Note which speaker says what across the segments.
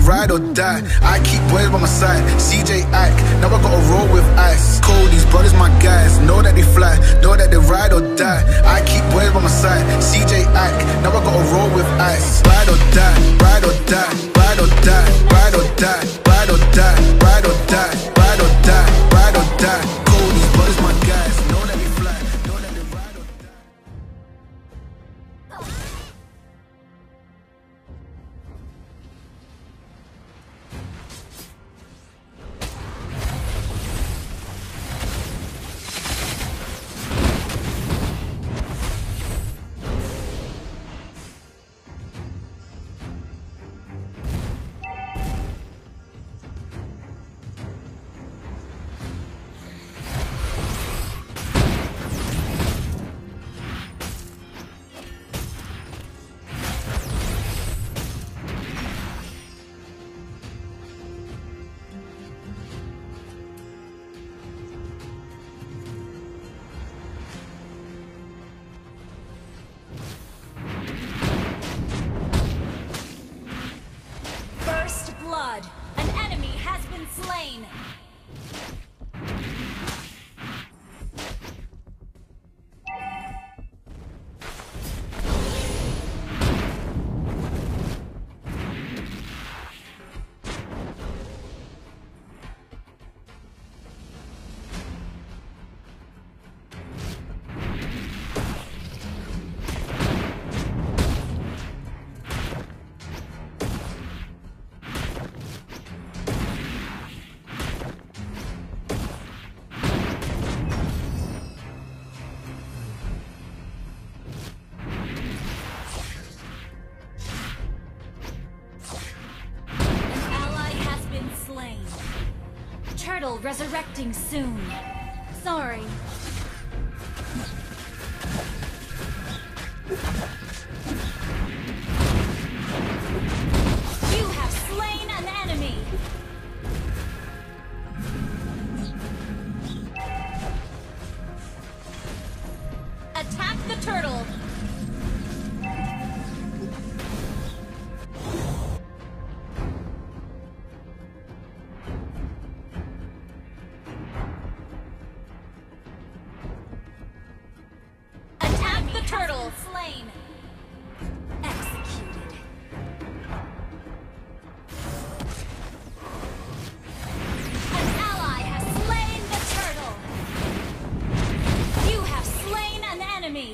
Speaker 1: ride or die. I keep boys by my side, CJ Ike, now I gotta roll with ice. Cody's brothers, my guys, know that they fly, know that they ride or die. I keep boys by my side, CJ Ike, now I gotta roll with ice. Ride or die, ride or die, ride or die, ride or die, ride or die, ride or die, ride or die, ride or die. Cody's brothers, my guys, know that they fly, know that they ride or die.
Speaker 2: Blood. An enemy has been slain. Turtle resurrecting soon. Sorry. You have slain an enemy. Attack the turtle. Turtle slain. Executed. An ally has slain the turtle. You have slain an enemy.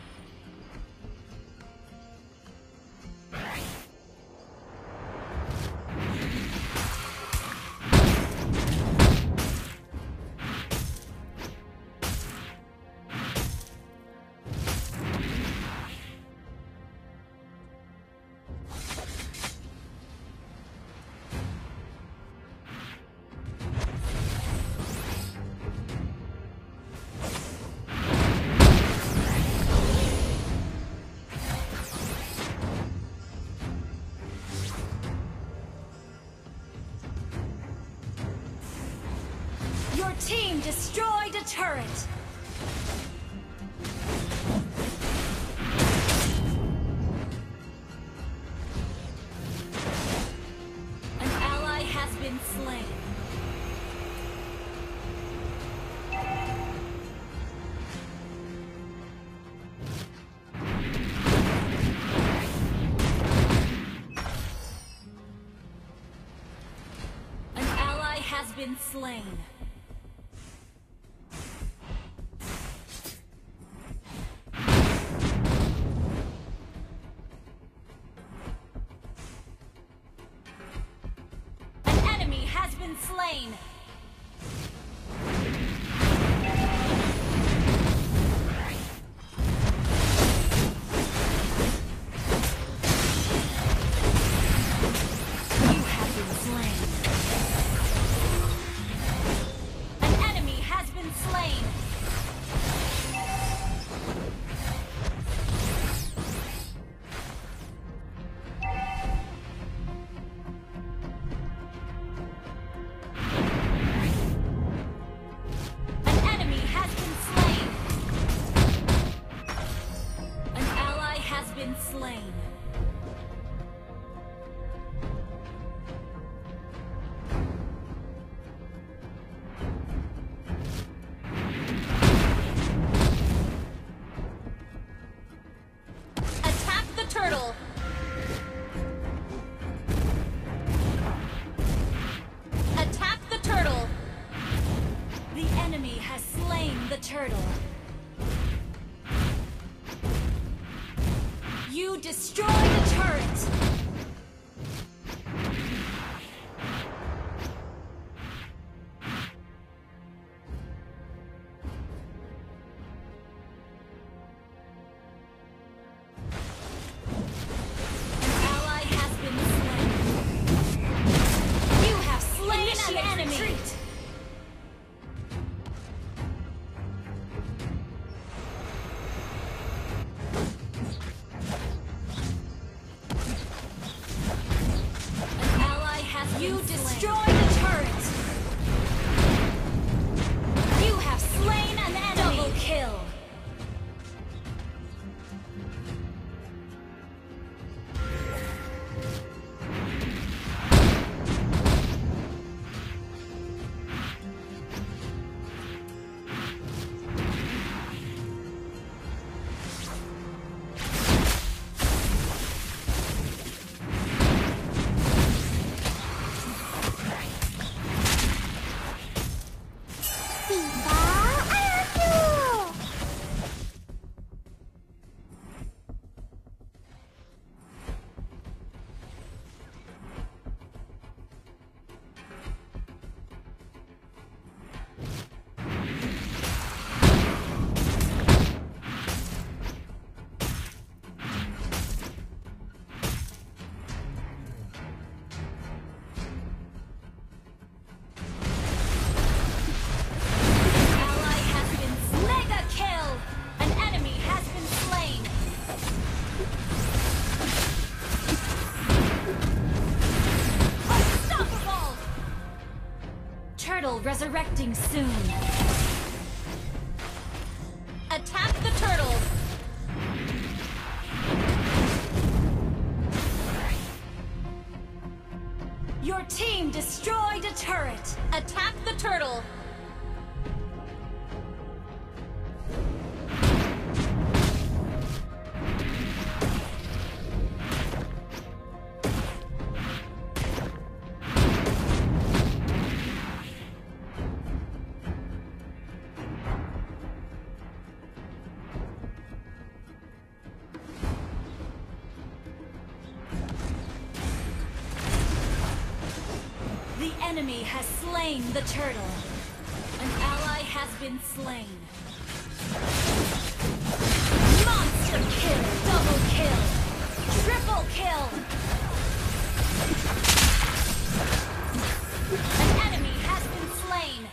Speaker 2: Your team destroyed a turret! An ally has been slain. An ally has been slain. Has been slain. You have been slain. An enemy has been slain. turtle. You destroyed a turret. You destroyed a turret! You have slain an enemy! Double kill! Turtle resurrecting soon. Attack the turtle! Your team destroyed a turret! Attack the turtle! The enemy has slain the turtle. An ally has been slain. Monster kill! Double kill! Triple kill! An enemy has been slain.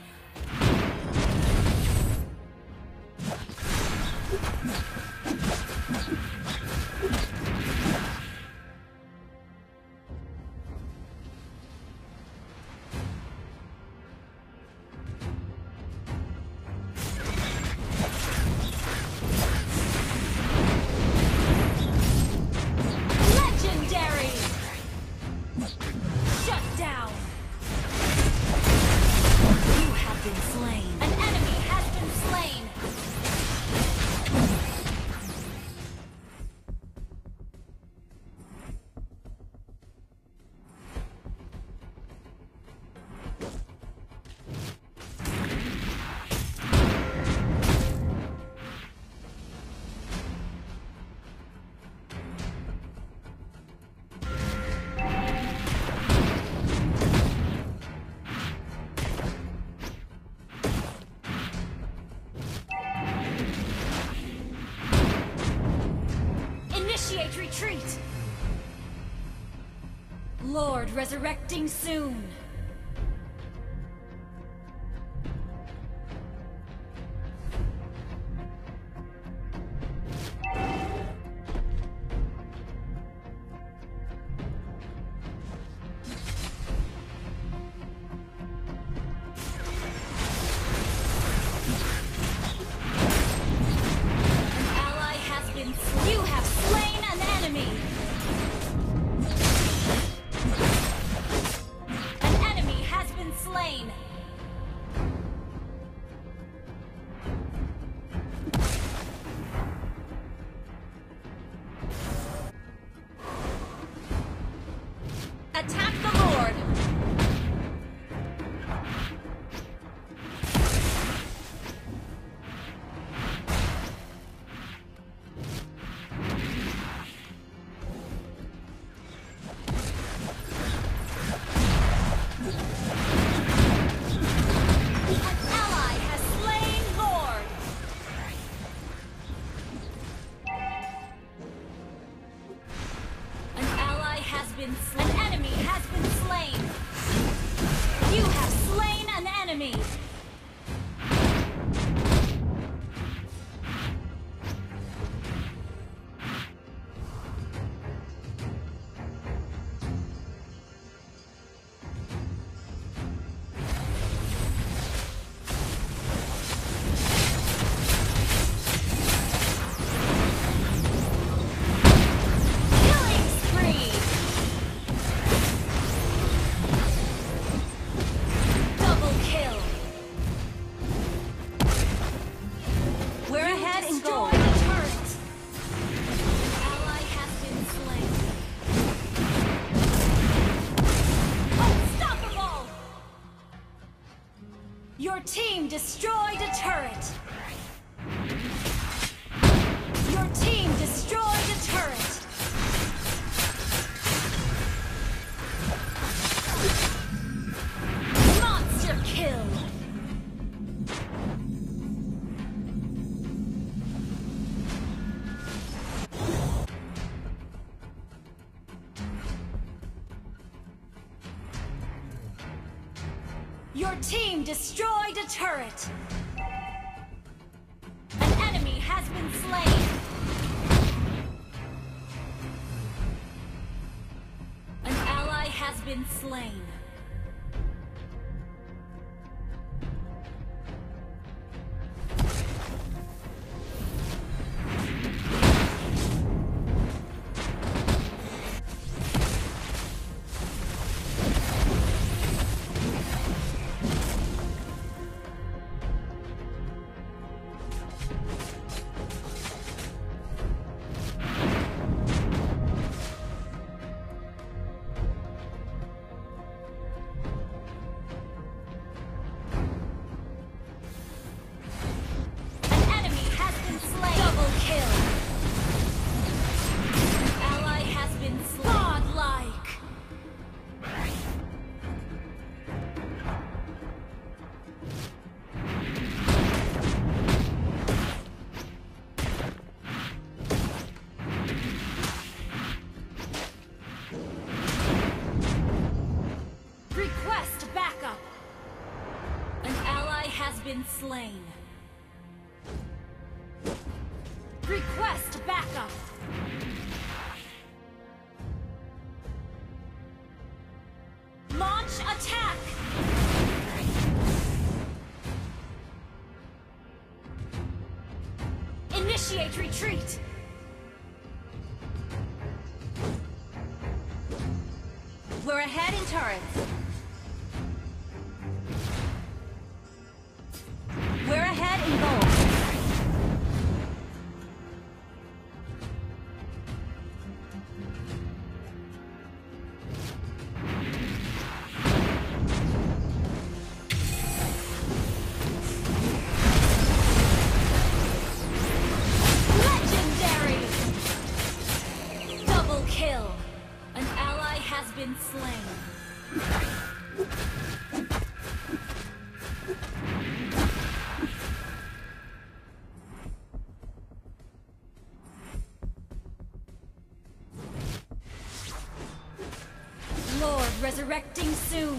Speaker 2: Initiate retreat! Lord resurrecting soon! You have slain an enemy! An enemy has been slain! Attack the Lord! Your team destroyed a turret. Your team destroyed a turret. Monster kill. Your team destroyed a turret. An enemy has been slain. An ally has been slain. Been slain. Request backup. Launch attack. Initiate retreat. We're ahead in turrets. We're ahead in gold. Legendary! Double kill. An ally has been slain. Lord resurrecting soon.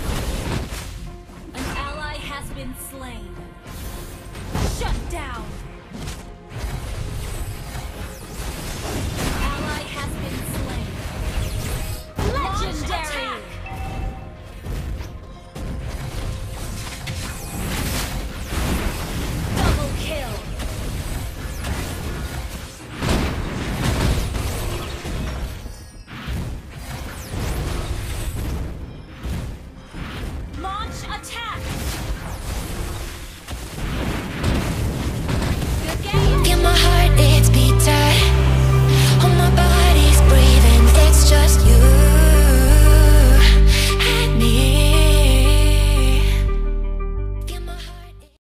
Speaker 2: Slain. Shut down.